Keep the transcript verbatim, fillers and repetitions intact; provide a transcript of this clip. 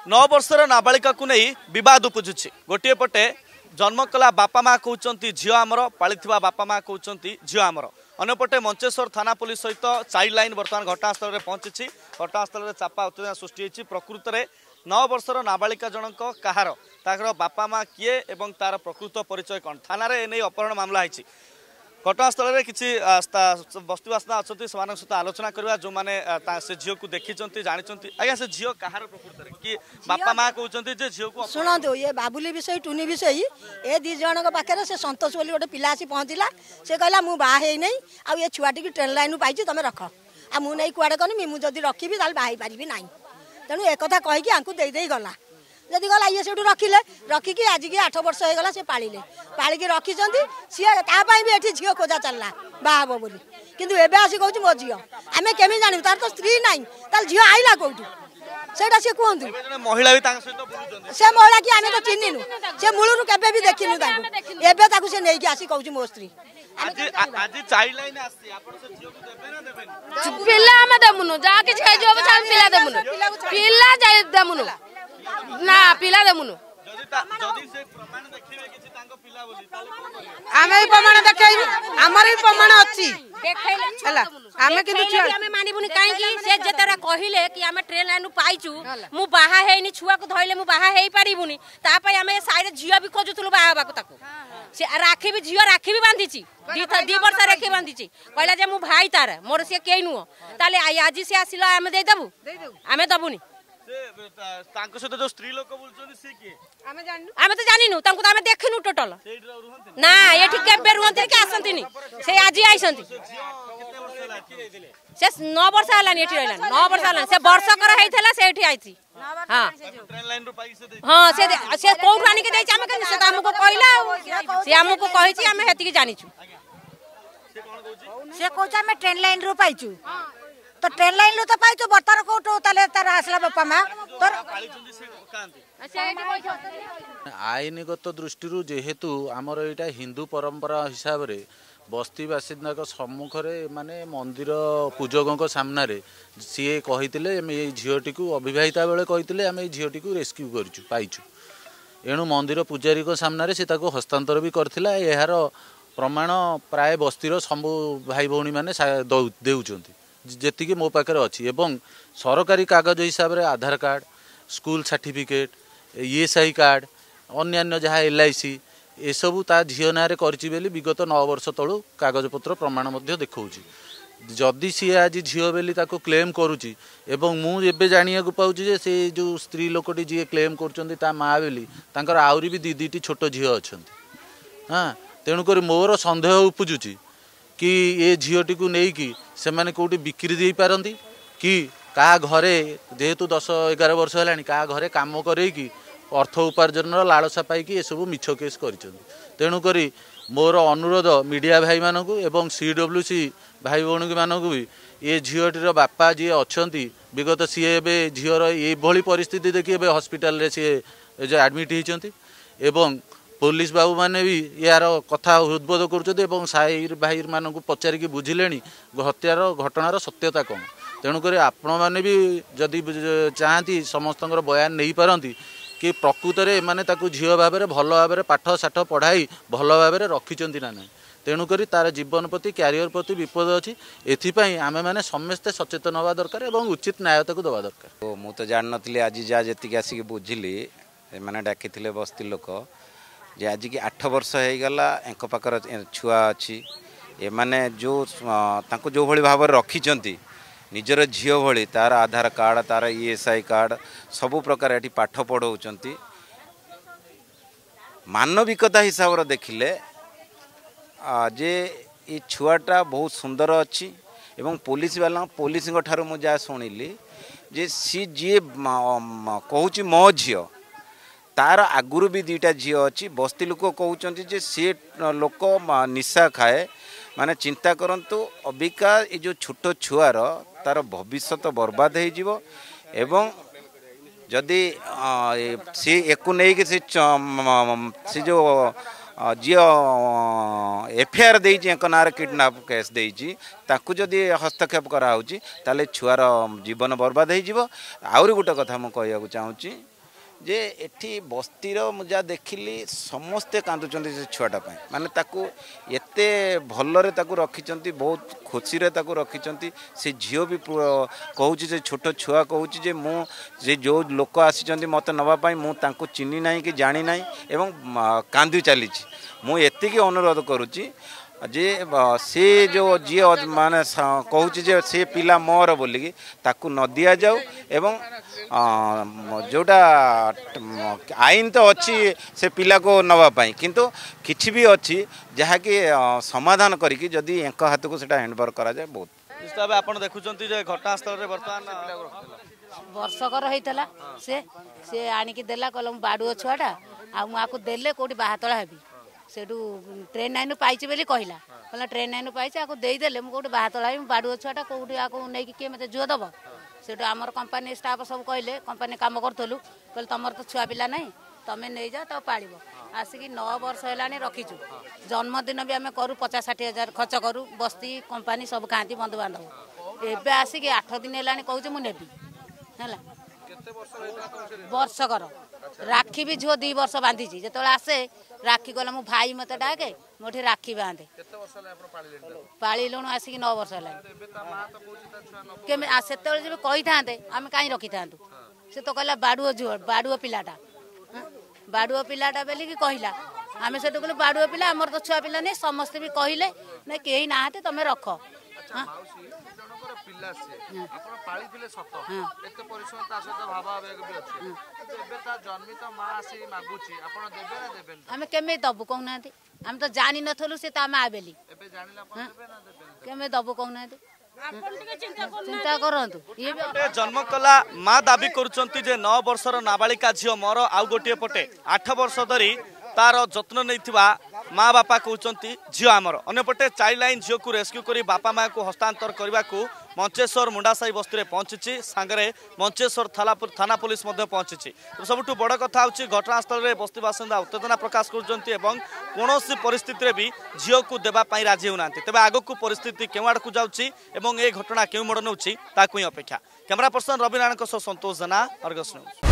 नौ वर्षर नाबालिका को नहीं विवाद उपजुची गोटे पटे जन्म कला बापा माँ कहते झील आमर पालिथिबा बापा माँ कहते झील आमर अन्यपटे मंचेश्वर थाना पुलिस सहित चाइल्ड लाइन बर्तमान घटनास्थल में पहुंची घटनास्थल में चापा उत्तेजना सृष्टि होती प्रकृत में नौ वर्षर नाबालिका जनक कहार तार बापा माँ किए एवं तार प्रकृत परिचय कौन थाना एने अपहरण मामला है घटनास्थल में किसी बस्तुबासना अच्छा से सहित आलोचना करवा जो मैंने से झील को देखी जानते आज्ञा से झील कहार प्रकृत कि बापा माँ कहते झील को शुणु ये बाबुली विषय टुनी विषय ए दी जन पाखे से सतोष बोली गोटे पिला आसी पहुँचला से कहला मु बाहे नहीं आ ये छुआटी ट्रेन लाइन पाई तुम रख आ मु नहीं कुआड़े कहनी मुझे रखी बाहे पारि ना तेणु एक कहीकि दे गला जदि गला ये से रखिले रखिकी आज की आठ वर्ष हो गला से पालिले पालिकी रखिंट सी भी ये झील खोजा चलला बाहब बोली किंतु एबे आसी कहूँ मो झील आम केमी जानू तार तो स्त्री ना तार झील आईला कौटू सेटा सी कहतु महिला से महिला कि आम तो चिन्हनु से मूलू केवे भी देखिनु एवं से नहीं आसी कहूँ मो स्त्री पिला आम देमुनु जहाँ कि पिला देमुनु पिला देमुनु ना पिला देमुनु आमे प्रमाण देखैबी हमर भी प्रमाण अछि हला आमे किंतु आमे मानिबुनी काहे कि से जेतरा कहिले कि आमे ट्रेन लाइन पाइचु मु बाहा हेनी छुआ को धइले मु बाहा हेई पारिबुनी ता पय आमे साइड झियो भी खोजुथुलु बाहा बाकू ताकू से राखी भी झियो राखी भी बांधिची दी दी वर्ष राखी बांधिची कहला जे मु भाई तार मोर से केई नुओ ताले आज से आसिला आमे दे देबु आमे दबुनी जो स्त्री लोक आमे तो जानिनु तांको तो आमे देखिनु टोटल ना ये ठीक केबे रुहंती कि आसंतीनी से आज आइसंती से नौ वर्ष हलानी एठी रहला नौ वर्ष हलानी से वर्ष कर हेइथला से एठी आइची हां ट्रेन लाइन रो पाई से हां से से कोउठ आनी के देछि आमे के से हमको कहला से हमको कहिछि आमे हेति के जानिछु से कोचा में ट्रेन लाइन रो पाइछु तो ट्रेन लाइन रो तो पाइछु बर्तार कोठो ताले तार आसला बापा मां तोर आईनगत दृष्टि जेहेतु आमर यहाँ हिंदू परंपरा हिसाब से बस्ती बासिंदा सम्मुख माने मंदिर पूजकों सामने सी कही झीटी को अविवाहिता बेले कही आम झीटी को रेस्क्यू करछु एणु मंदिर पूजारी सामने सी हस्तांतर भी करथिला यार प्रमाण प्राय बस्तीर सबू भाई भौणी मैंने देउचंती जेतिकी मो पाखे अच्छी एवं सरकारी कागज हिसाब से Aadhaar card school certificate ESI card अन्यान्य जहाँ एल आई सी ये सबू ता झील ना कर विगत नौ वर्ष तलू कागजपत्र प्रमाण देखा जदि सी आज झील बेली ताको क्लेम करुच्ची एवं मुझे जाना पाऊँ से जो स्त्री लोकटी जी क्लेम कर माँ बेली आहरी भी दी दीटी छोट झील अच्छा हाँ तेणुक मोर सन्देह उपजुची कि ये झीटी को लेकिन से मैंने कौटी बिक्री दे पारती कि का घरे जेहेतु दस एगार वर्ष है क्या घरे कम करेकी अर्थ उपार्जन लालसा पाई सब मिछ केस कर तेणुक मोर अनुरोध मीडिया भाई मानक एवं सी डब्ल्यू सी भाई भौणी मानक भी ये झीटीर बापा जी अच्छा विगत सी ए झीर ये परिस्थिति देखिए हस्पिटाल सी एडमिट होती एवं पुलिस बाबू मैंने भी यार कथा उद्बोध कर साहिर भाई मानक पचारिकी बुझिले हत्यार घटनार सत्यता कौन तेणुक आपण मैंने भी जदि चाहती समस्त बयान नहीं पारती कि प्रकृत में मैंने झील भाव में भल भाव में पाठ साठ पढ़ाई भल भाव में रखिंट ना ना तेणुक तार जीवन प्रति क्यारियर प्रति विपद अच्छी एपाई आम मैंने समस्ते सचेतन हवा दरकार और उचित न्यायता को दवा दरकार मुझे जान नी आज जहाँ जी आसिक बुझिली मैंने डाकी बस्ती लोक जे आज की आठ वर्ष हो गला एंक पाकर छुआ अच्छी एमाने जो तांको जो भली भाव रखिंट निजर झील भली तार आधार कार्ड तार ईएसआई कार्ड सबु प्रकार ये पाठ पढ़ाऊँ मानविकता हिसाब से देखिले जे ये छुआटा बहुत सुंदर अच्छी एवं पुलिस वाला पुलिस ठारू मुझे जहाँ शुणिली जे सी जी कहूँ मो झी तार आगुरी भी दुईटा झी अच्छी बस्ती लोक कहते सी लोक निशा खाए माने चिंता करंतु अबिका ये जो छोट छुआर तार भविष्य बर्बाद हो एवं जदि सी एक नहीं से सी जो जी एफआईआर देती ना किडनैप केस देती जदि हस्तक्षेप कराऊँगी ताले छुआर जीवन बर्बाद हो आहरी गोटे कथा मुझे कहूँ चाहूँगी जे एठी बस्तीर मुझा देखिली समस्ते कांदुचंती से छुआटा पाई माने ताकू एते भलरे ताकू रखिचंती बहुत खुशी रे ताकू रखिचंती से झियो भी कहूची से छोट छुआ कहूची जे मु जे जो लोक आसीचंती मते नवा पाई मु तांको चिन्नी नाही कि जानी नाही एवं कांदी चली मु एति की अनुरोध करूची जे से जो जी माने कहूँ जे से पिला मोर बोलिकी ताकू न दिया जाऊ एवं जोटा आईन तो अच्छी से पिला को नवा पाई किंतु किछि भी अच्छी जहा कि समाधान करिकी जदि एक हाथ को सेटा हैंडओवर करा जाए बहुत निश्चित भाव आप देखुंत घटनास्थल में बर्तमान वर्षकर होता से से आणिकी देला कहला बाड़ुओ छुआटा आ मुझे देले कौटी बाहातला हेबी सेठू ट्रेन लाइन पाइची बोली कहला कहला ट्रेन लाइन पाइची आपको देदेले मुझे कौटी बाहातला हेबी बाड़ुओ छुआटा कौटी आपको नहीं किए मत जुआ दब सेठू आमर कंपानी स्टाफ सब कहले कंपानी काम करूँ कहले तुम तो छुआ पिला नहीं तुम्हें नहीं जा तो पाड़ आसिक नौ वर्ष है रखीचु जन्मदिन भी आम करूँ पचास षाठी हजार खर्च करूँ बस्ती कंपानी सब खाती बंधुबांधव एवं आसिक आठ दिन है कहूँ मुझे है वर्षकर राखी भी झुओ दी वर्ष बांधी जो आसे राखी गला मो भाई मत डाके मोठी राखी बांधे पाली लुणु आसिक नौ वर्ष है से कही था आम कहीं रखी था से तो कहला बाड़ुओ झुओ बाड़ुओ पिलाटा बाड़ुओ पिलाटा बोली कि कहला आम से कहलु बाड़ुओ पिला आमर तो छुआ पिला नहीं समस्ते भी कहले ना कहीं ना तुम रख आम केमे दबु कहना आम तो जानी नथलु से आम आबेली केमे दबु कहना चिंता करंतु ये जन्म कला माँ दाबी करुचंती जे नौ वर्षर नाबालिका झियो मोर आउ गोटे पटे आठ वर्ष धरी तार जत्न नैथिबा माँ बापा कहते झील आमर अंपटे चाइल्ड लाइन झील को रेस्क्यू कर बापा माँ को हस्तांतर करने को मंचेश्वर मुंडासाही बस्ती में पहुंची सांगरे मंचेश्वर थाना पुलिस पहुंची तो सबुठ बड़ कथा हूँ घटनास्थल में बस्ती बासिंदा उत्तेजना प्रकाश कर कौन परिस्थिति भी झील को देवाई राजी होना तेज आग को परिस्थिति क्यों आड़ को जाऊँगी घटना क्यों मोड़ नौ ताकू ही अपेक्षा कैमरा पर्सन रवि नारायण सह संतोष जेना अर्गस न्यूज।